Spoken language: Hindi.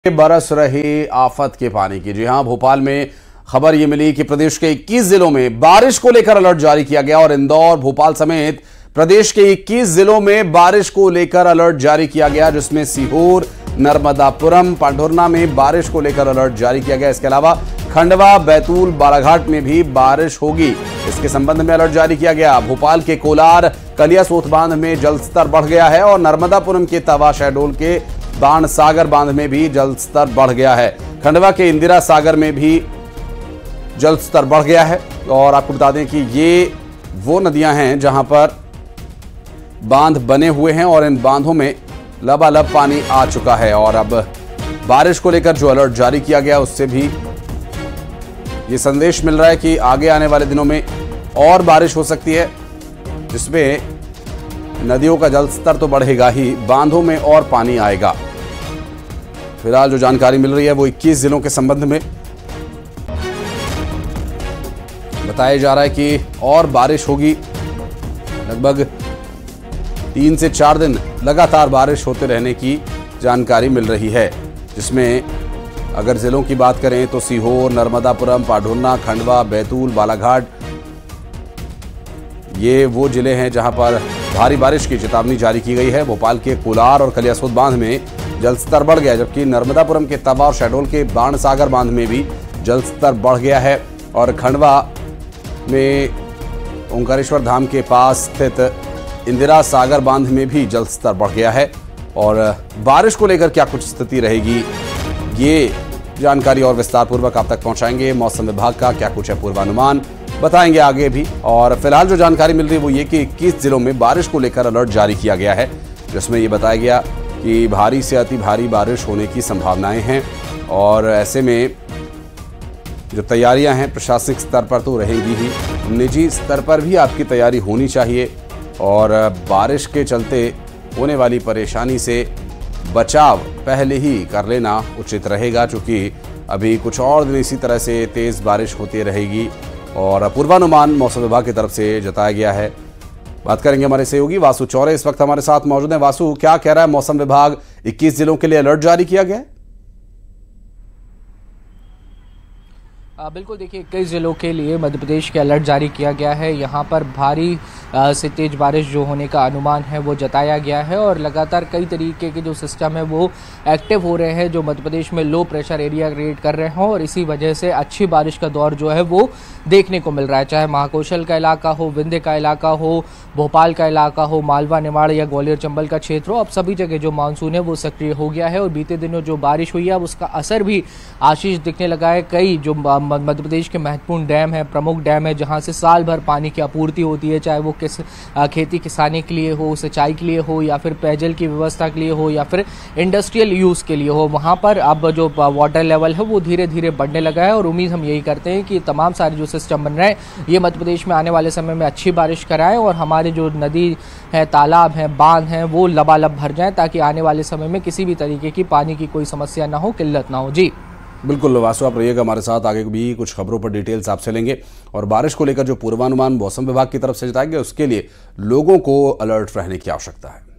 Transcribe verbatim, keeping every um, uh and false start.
बरस रही आफत के पानी की। जी हां, भोपाल में खबर ये मिली कि प्रदेश के इक्कीस जिलों में बारिश को लेकर अलर्ट जारी किया गया और इंदौर, भोपाल समेत प्रदेश के इक्कीस जिलों में बारिश को लेकर अलर्ट जारी किया गया, जिसमें सीहोर, नर्मदापुरम, पांढुर्णा में बारिश को लेकर अलर्ट जारी किया गया। इसके अलावा खंडवा, बैतूल, बालाघाट में भी बारिश होगी, इसके संबंध में अलर्ट जारी किया गया। भोपाल के कोलार, कलियासोत बांध में जलस्तर बढ़ गया है और नर्मदापुरम के तवा शहडोल के बाण सागर बांध में भी जलस्तर बढ़ गया है। खंडवा के इंदिरा सागर में भी जलस्तर बढ़ गया है और आपको बता दें कि ये वो नदियां हैं जहां पर बांध बने हुए हैं और इन बांधों में लबालब पानी आ चुका है। और अब बारिश को लेकर जो अलर्ट जारी किया गया उससे भी ये संदेश मिल रहा है कि आगे आने वाले दिनों में और बारिश हो सकती है, जिसमें नदियों का जलस्तर तो बढ़ेगा ही, बांधों में और पानी आएगा। फिलहाल जो जानकारी मिल रही है वो इक्कीस जिलों के संबंध में बताया जा रहा है कि और बारिश होगी। लगभग तीन से चार दिन लगातार बारिश होते रहने की जानकारी मिल रही है, जिसमें अगर जिलों की बात करें तो सीहोर, नर्मदापुरम, पांढुर्णा, खंडवा, बैतूल, बालाघाट, ये वो जिले हैं जहां पर भारी बारिश की चेतावनी जारी की गई है। भोपाल के कोलार और कलियासोत बांध में जलस्तर बढ़ गया, जबकि नर्मदापुरम के तवा और शहडोल के बाण सागर बांध में भी जलस्तर बढ़ गया है और खंडवा में ओंकारेश्वर धाम के पास स्थित इंदिरा सागर बांध में भी जलस्तर बढ़ गया है। और बारिश को लेकर क्या कुछ स्थिति रहेगी, ये जानकारी और विस्तार पूर्वक आप तक पहुंचाएंगे। मौसम विभाग का क्या कुछ है पूर्वानुमान बताएंगे आगे भी। और फिलहाल जो जानकारी मिल रही है वो ये कि इक्कीस जिलों में बारिश को लेकर अलर्ट जारी किया गया है, जिसमें ये बताया गया कि भारी से अति भारी बारिश होने की संभावनाएं हैं और ऐसे में जो तैयारियां हैं प्रशासनिक स्तर पर तो रहेंगी ही, निजी स्तर पर भी आपकी तैयारी होनी चाहिए और बारिश के चलते होने वाली परेशानी से बचाव पहले ही कर लेना उचित रहेगा, क्योंकि अभी कुछ और दिन इसी तरह से तेज़ बारिश होती रहेगी और पूर्वानुमान मौसम विभाग की तरफ से जताया गया है। बात करेंगे हमारे सहयोगी वासु चौरे, इस वक्त हमारे साथ मौजूद हैं। वासु, क्या कह रहा है मौसम विभाग, इक्कीस जिलों के लिए अलर्ट जारी किया गया है? बिल्कुल, देखिए इक्कीस जिलों के लिए मध्य प्रदेश के अलर्ट जारी किया गया है। यहाँ पर भारी से तेज बारिश जो होने का अनुमान है वो जताया गया है और लगातार कई तरीके के जो सिस्टम है वो एक्टिव हो रहे हैं, जो मध्य प्रदेश में लो प्रेशर एरिया क्रिएट कर रहे हैं और इसी वजह से अच्छी बारिश का दौर जो है वो देखने को मिल रहा है। चाहे महाकौशल का इलाका हो, विंध्य का इलाका हो, भोपाल का इलाका हो, मालवा, निमाड़ या ग्वालियर चंबल का क्षेत्र हो, अब सभी जगह जो मानसून है वो सक्रिय हो गया है और बीते दिनों जो बारिश हुई है अब उसका असर भी आशीष दिखने लगा है। कई जो मध्य प्रदेश के महत्वपूर्ण डैम है, प्रमुख डैम है, जहां से साल भर पानी की आपूर्ति होती है, चाहे वो किस खेती किसानी के लिए हो, सिंचाई के लिए हो या फिर पेयजल की व्यवस्था के लिए हो या फिर इंडस्ट्रियल यूज के लिए हो, वहां पर अब जो वाटर लेवल है वो धीरे धीरे बढ़ने लगा है और उम्मीद हम यही करते हैं कि तमाम सारे जो सिस्टम बन रहे हैं ये मध्य प्रदेश में आने वाले समय में अच्छी बारिश कराएं और हमारे जो नदी है, तालाब है, बांध हैं वो लबालब भर जाएं, ताकि आने वाले समय में किसी भी तरीके की पानी की कोई समस्या ना हो, किल्लत ना हो। जी बिल्कुल वासु, आप रहिएगा हमारे साथ, आगे भी कुछ खबरों पर डिटेल्स आपसे लेंगे। और बारिश को लेकर जो पूर्वानुमान मौसम विभाग की तरफ से जताया गया उसके लिए लोगों को अलर्ट रहने की आवश्यकता है।